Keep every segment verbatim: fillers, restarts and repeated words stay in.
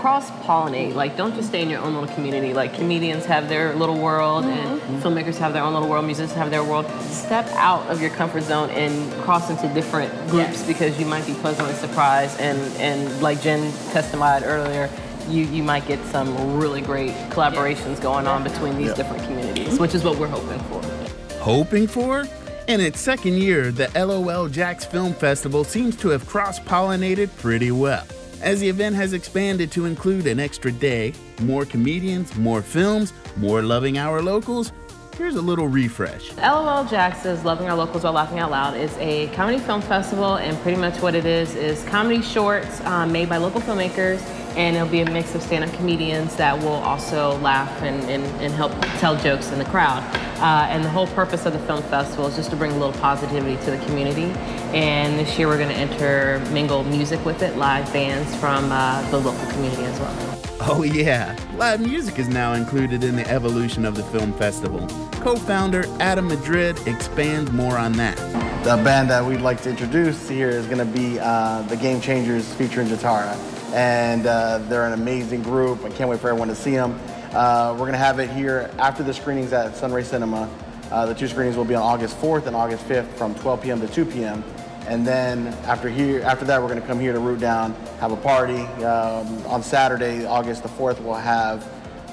cross-pollinate. Like, don't just stay in your own little community. Like, comedians have their little world, mm-hmm. and filmmakers have their own little world, musicians have their world. Step out of your comfort zone and cross into different groups, yes. because you might be pleasantly surprised. And, and like Jen testified earlier, you, you might get some really great collaborations going on between these yep. different communities, which is what we're hoping for. Hoping for? In its second year, the LOL Jax Film Festival seems to have cross-pollinated pretty well. As the event has expanded to include an extra day, more comedians, more films, more Loving Our Locals, here's a little refresh. LOL Jax's Loving Our Locals While Laughing Out Loud is a comedy film festival, and pretty much what it is is comedy shorts um, made by local filmmakers, and it'll be a mix of stand-up comedians that will also laugh and, and, and help tell jokes in the crowd. Uh, and the whole purpose of the film festival is just to bring a little positivity to the community. And this year we're going to intermingle music with it, live bands from uh, the local community as well. Oh yeah, live music is now included in the evolution of the film festival. Co-founder Adam Madrid expands more on that. The band that we'd like to introduce here is going to be uh, the Game Changers featuring Jatara. And uh, they're an amazing group. I can't wait for everyone to see them. Uh, we're going to have it here after the screenings at Sunray Cinema. Uh, the two screenings will be on August fourth and August fifth from twelve p m to two p m And then after here, after that, we're going to come here to Root Down, have a party. Um, on Saturday, August the fourth, we'll have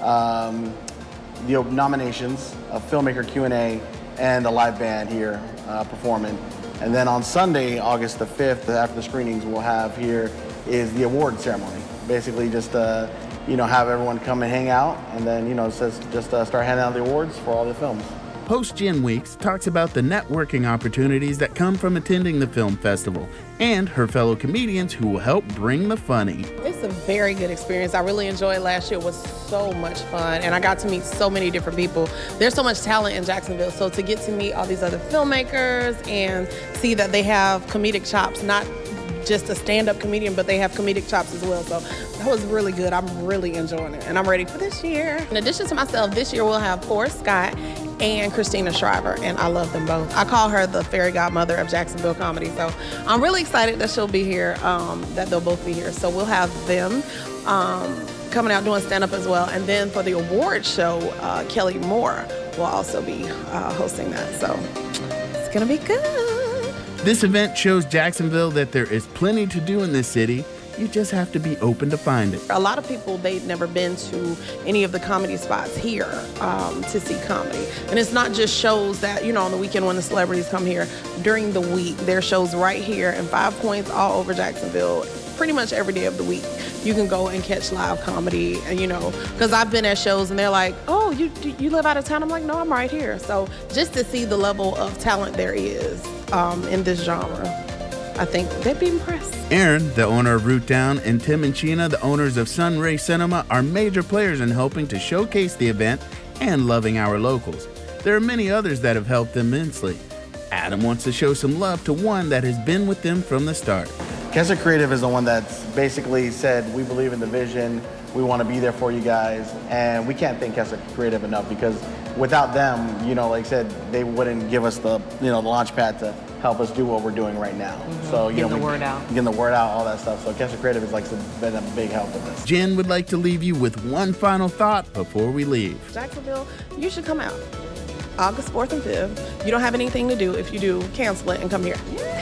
um, the nominations, a filmmaker Q and A, and a live band here uh, performing. And then on Sunday, August the fifth, after the screenings, we'll have here is the award ceremony. Basically, just uh, you know, have everyone come and hang out, and then you know, says just uh, start handing out the awards for all the films. Post Jen Weeks talks about the networking opportunities that come from attending the film festival and her fellow comedians who will help bring the funny. It's a very good experience. I really enjoyed last year. It was so much fun, and I got to meet so many different people. There's so much talent in Jacksonville, so to get to meet all these other filmmakers and see that they have comedic chops, not just a stand-up comedian, but they have comedic chops as well. So that was really good. I'm really enjoying it, and I'm ready for this year. In addition to myself, this year we'll have Forrest Scott and Christina Shriver, and I love them both. I call her the fairy godmother of Jacksonville comedy, so I'm really excited that she'll be here, um, that they'll both be here. So we'll have them um, coming out doing stand-up as well. And then for the award show, uh, Kelly Moore will also be uh, hosting that. So it's gonna be good. This event shows Jacksonville that there is plenty to do in this city. You just have to be open to find it. A lot of people, they've never been to any of the comedy spots here um, to see comedy. And it's not just shows that, you know, on the weekend when the celebrities come here. During the week, there are shows right here in Five Points all over Jacksonville, pretty much every day of the week. You can go and catch live comedy, and you know, because I've been at shows and they're like, oh, you, you live out of town? I'm like, no, I'm right here. So just to see the level of talent there is um, in this genre, I think they'd be impressed. Aaron, the owner of Root Down, and Tim and Sheena, the owners of Sunray Cinema, are major players in helping to showcase the event and Loving Our Locals. There are many others that have helped immensely. Adam wants to show some love to one that has been with them from the start. Kessa Creative is the one that's basically said, we believe in the vision, we want to be there for you guys, and we can't thank Kessa Creative enough, because without them, you know, like I said, they wouldn't give us the, you know, the launch pad to help us do what we're doing right now. Mm-hmm. So, you getting know, the we, word out. Getting the word out, all that stuff. So Kessa Creative has like been a big help with this. Jen would like to leave you with one final thought before we leave. Jacksonville, you should come out. August fourth and fifth. You don't have anything to do. If you do, cancel it and come here.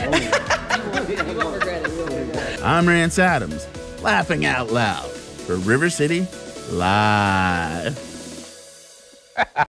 I'm Rance Adams, laughing out loud for River City Live.